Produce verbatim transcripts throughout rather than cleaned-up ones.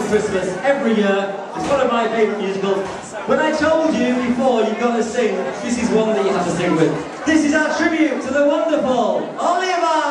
Christmas every year. It's one of my favourite musicals. When I told you before you've got to sing, this is one that you have to sing with. This is our tribute to the wonderful Oliver!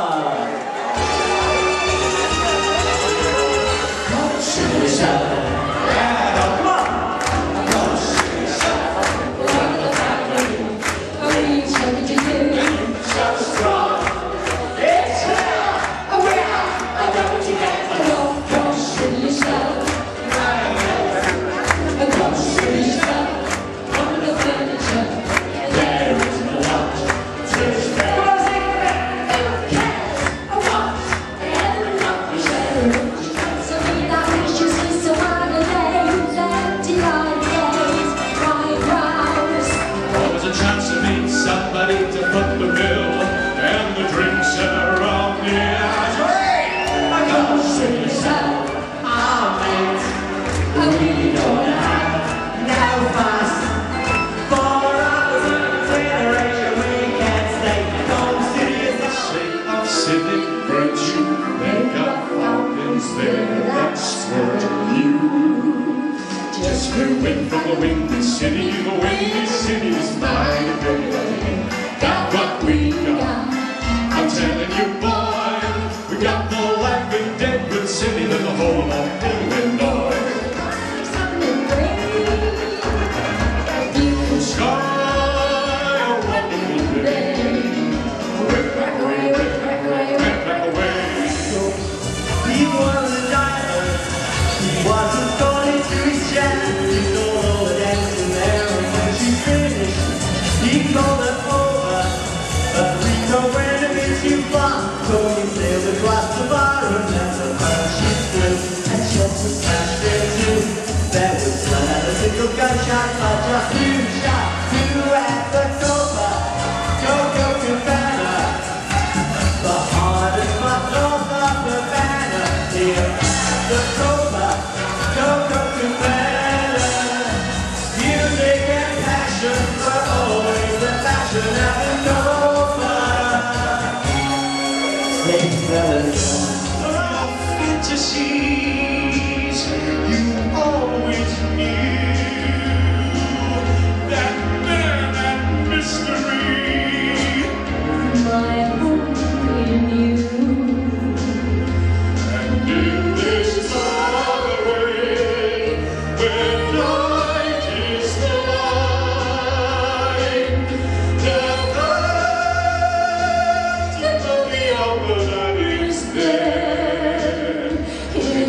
From the windy city, the windy city is mine, baby. Got what we got. I'm telling you, boy, we got more life in Deadwood City than the whole of Illinois. Beautiful sky, a wonderful day. Whip back away, whip back away, whip back away. He was a diamond. He wasn't going to his jam. He called it over, but we know when it is too far. So we sailed across the bar and that's a parachute through. And shots were smashed there too. There was not a single gunshot, but just two shots. Two at the Cobra, go go Cabana. The hardest spot north of the banner. Here at the Cobra, go go Cabana. Music and passion were always the fashion at the Nova. Take the Of fantasies, you always knew that man and mystery. My only knew. And in this other way, where night is the light, the earth of the hour that is there.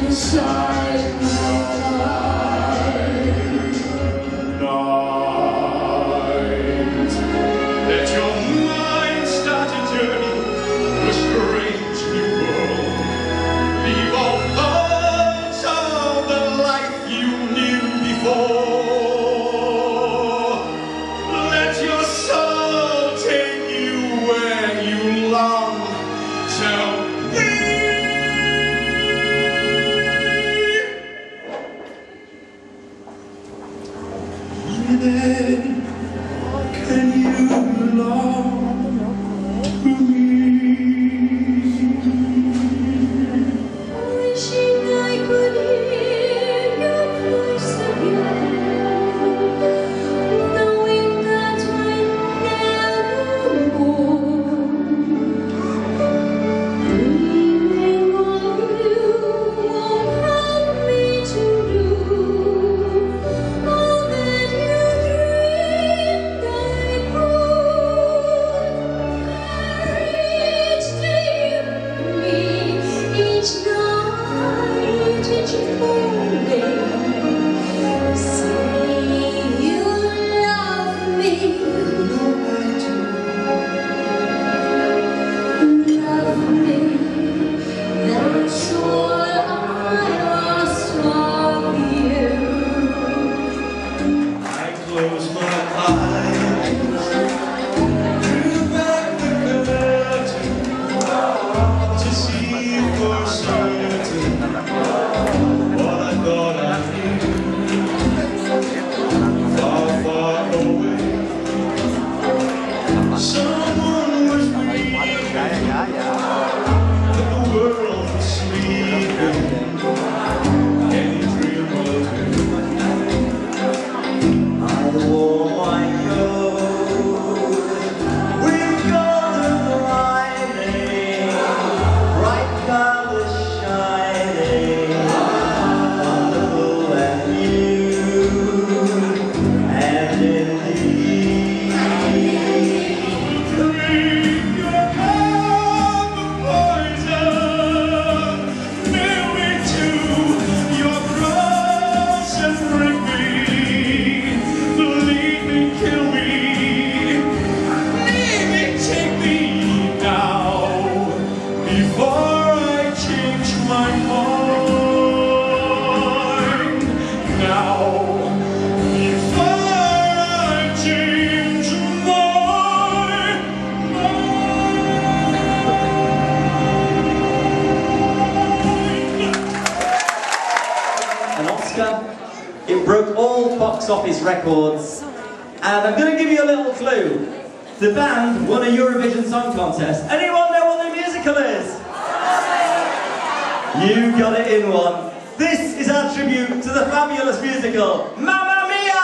box office records. And I'm going to give you a little clue. The band won a Eurovision Song Contest. Anyone know what the musical is? You got it in one. This is our tribute to the fabulous musical, Mamma Mia!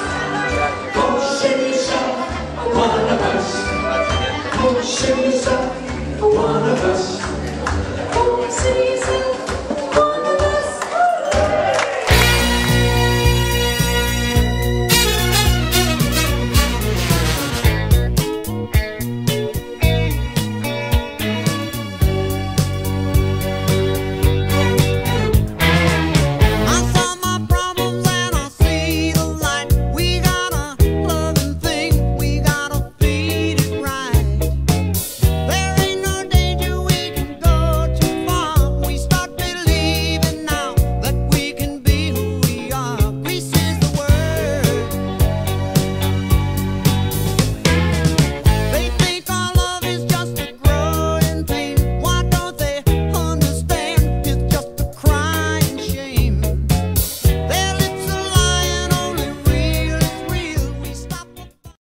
Shimmy,